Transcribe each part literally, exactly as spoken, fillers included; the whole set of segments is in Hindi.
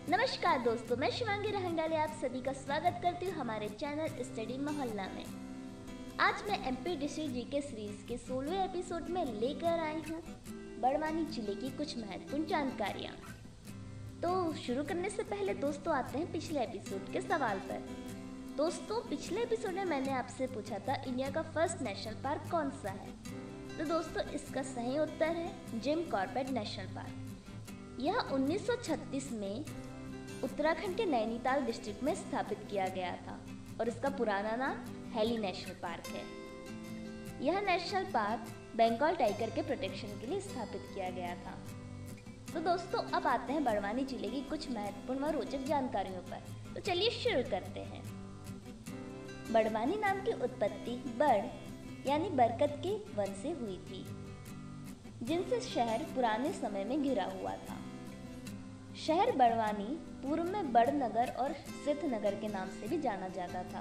नमस्कार दोस्तों, मैं शिवांगी रहंगाले आप सभी का स्वागत करती हूँ हमारे चैनल स्टडी मोहल्ला में। आज मैं एमपी डिस्ट्रिक्ट जीके सीरीज के सोलहवें एपिसोड में लेकर आई हूँ बड़वानी जिले की कुछ महत्वपूर्ण जानकारियाँ। तो शुरू करने से पहले दोस्तों आते हैं पिछले एपिसोड के सवाल पर। दोस्तों, पिछले एपिसोड में मैंने आपसे पूछा था इंडिया का फर्स्ट नेशनल पार्क कौन सा है। तो दोस्तों इसका सही उत्तर है जिम कॉर्बेट नेशनल पार्क। यह उन्नीस सौ छत्तीस में उत्तराखंड के नैनीताल डिस्ट्रिक्ट में स्थापित किया गया था और इसका पुराना नाम हेली नेशनल पार्क है। यह नेशनल पार्क बंगाल टाइगर के प्रोटेक्शन के लिए स्थापित किया गया था। तो दोस्तों अब आते हैं बड़वानी जिले की कुछ महत्वपूर्ण व रोचक जानकारियों पर। तो चलिए शुरू करते हैं। बड़वानी नाम की उत्पत्ति बड़ यानी बरगद के वन से हुई थी, जिनसे शहर पुराने समय में घिरा हुआ था। शहर बड़वानी पूर्व में बड़नगर और सिद्धनगर के नाम से भी जाना जाता था।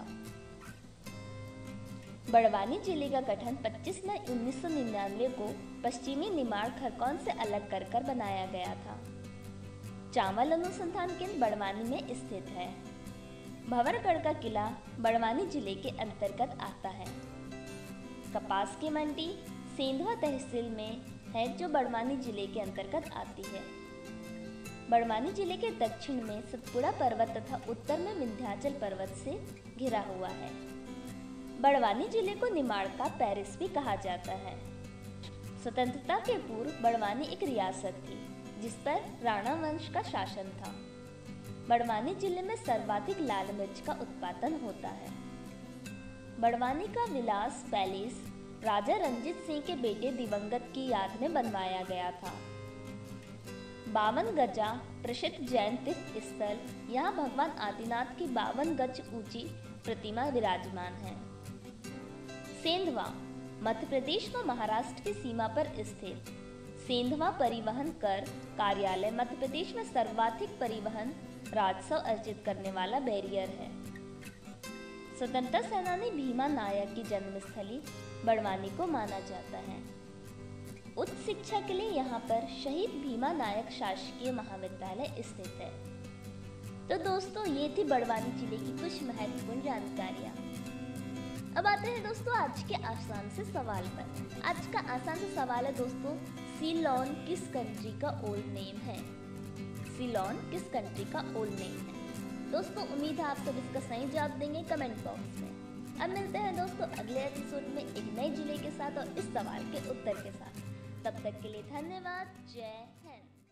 बड़वानी जिले का गठन पच्चीस मई उन्नीस सौ निन्यानवे को पश्चिमी निमाड़ खरगोन से अलग कर कर बनाया गया था। चावल अनुसंधान केंद्र बड़वानी में स्थित है। भंवरगढ़ का किला बड़वानी जिले के अंतर्गत आता है। कपास की मंडी सेंधवा तहसील में है, जो बड़वानी जिले के अंतर्गत आती है। बड़वानी जिले के दक्षिण में सतपुड़ा पर्वत तथा उत्तर में विंध्याचल पर्वत से घिरा हुआ है। बड़वानी जिले को निमाड़ का पेरिस भी कहा जाता है। स्वतंत्रता के पूर्व बड़वानी एक रियासत थी, जिस पर राणा वंश का शासन था। बड़वानी जिले में सर्वाधिक लाल मिर्च का उत्पादन होता है। बड़वानी का विलास पैलेस राजा रंजीत सिंह के बेटे दिवंगत की याद में बनवाया गया था। बावन गजा प्रसिद्ध जैन तीर्थ स्थल, यहाँ भगवान आदिनाथ की बावन गज ऊंची प्रतिमा विराजमान है। सेंधवा मध्य प्रदेश व महाराष्ट्र की सीमा पर स्थित सेंधवा परिवहन कर कार्यालय मध्य प्रदेश में सर्वाधिक परिवहन राजस्व अर्जित करने वाला बैरियर है। स्वतंत्रता सेनानी भीमा नायक की जन्मस्थली बड़वानी को माना जाता है। उच्च शिक्षा के लिए यहाँ पर शहीद भीमा नायक शासकीय महाविद्यालय स्थित है। तो दोस्तों ये थी बड़वानी जिले की कुछ महत्वपूर्ण जानकारियाँ। अब आते हैं दोस्तों आज के आसान से सवाल पर। आज का आसान से सवाल है दोस्तों, सीलोन किस कंट्री का ओल्ड नेम है? सीलोन किस कंट्री का ओल्ड नेम है? दोस्तों उम्मीद है आप सब इसका सही जवाब देंगे कमेंट बॉक्स में। अब मिलते हैं दोस्तों अगले एपिसोड में एक नए जिले के साथ और इस सवाल के उत्तर के साथ। तब तक के लिए धन्यवाद। जय हिंद।